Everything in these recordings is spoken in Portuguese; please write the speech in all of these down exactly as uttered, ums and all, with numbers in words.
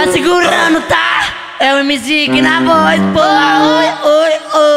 Vai segurando, tá? É o M Z que na voz, porra, oi, oi,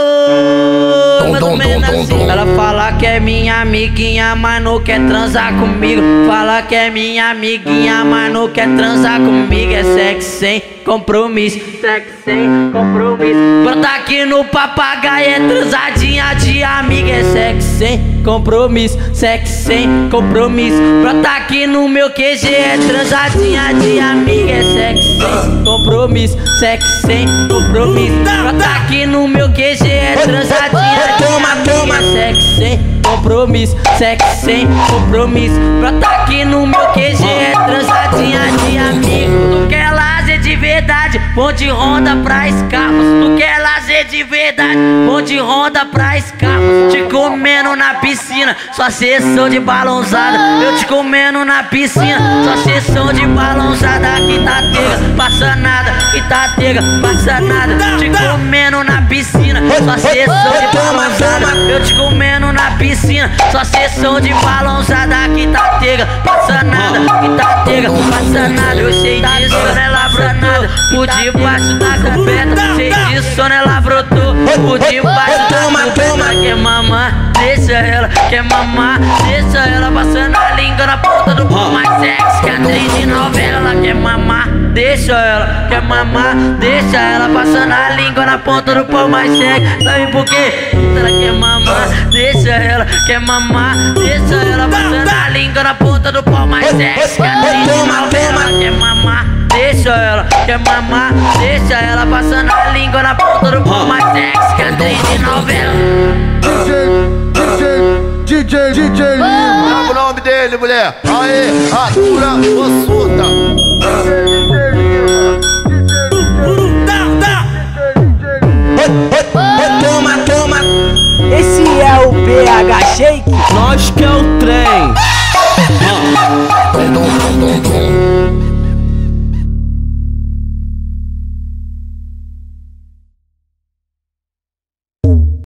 oi. Mais ou menos assim. Ela fala que é minha amiguinha, mas não quer transar comigo. Fala que é minha amiguinha, mas não quer transar comigo. É sexo sem compromisso, sexo sem compromisso. Brota aqui no papagaio, é transadinha de amiga. É sexo sem compromisso, sexo sem compromisso. Brota aqui no meu Q G, é transadinha de amiga. É sexo sem compromisso, sexo sem compromisso. Brota aqui no meu Q G, é transadinha de amiga. É sexo sem compromisso, sexo sem compromisso. Brota aqui no meu Q G, é transadinha de amigo. Tu quer lazer de verdade, vou de Honda pra Escarpas. Tu quer lazer de verdade, vou de Honda pra Escarpas. Te comendo na piscina, só sessão de balãozada. Eu te comendo na piscina, só sessão de balãozada. Quitatega, passa nada, Quitatega, passa nada. Te comendo na piscina, só sessão de balãozada. Eu te comendo na piscina, só sessão de balãozada. Quitatega, passa nada, Quitatega, passa nada. Eu sei disso, né, lavronada, por debaixo da coberta. Sei disso, né, lavrotou, por debaixo da coberta. Quer mamar, deixa ela, quer mamar, deixa ela passando a língua na ponta do pau mais sexy que atriz de novela. Quer mamar, deixa ela, quer mamar, deixa ela passando a língua na ponta do pau mais sexy. Sabe por quê? Ela quer mamar, deixa ela, quer mamar, deixa ela passando a língua na ponta do pau mais sexy que atriz de novela. Quer mamar, deixa ela, quer mamar, deixa ela passando a língua na ponta do pau mais sexy que atriz de novela. D J, D J, D J Lima. Grava o nome dele, mulher. Aê, Ratura Ossuta. Toma, toma. Esse é o B H Shake. Nós que é o